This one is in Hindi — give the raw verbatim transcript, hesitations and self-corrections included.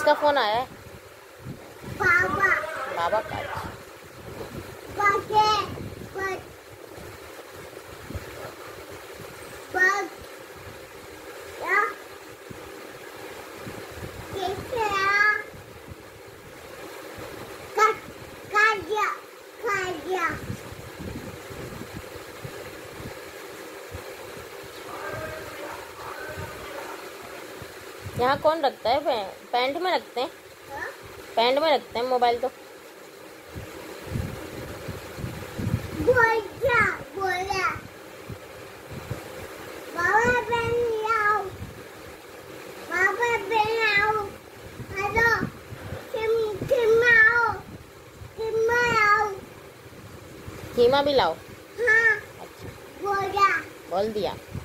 किसका फोन आया है? बाबा बाबा का। बाके बट बट या कैसे आ का काजिया काजिया यहाँ कौन रखता है? पैंट में रखते हैं, पैंट में रखते हैं मोबाइल तो। बोला बोला बाबा बन आओ बाबा बन आओ हेलो किम किम आओ किम आओ कीमा भी लाओ। हाँ अच्छा बोला बोल दिया।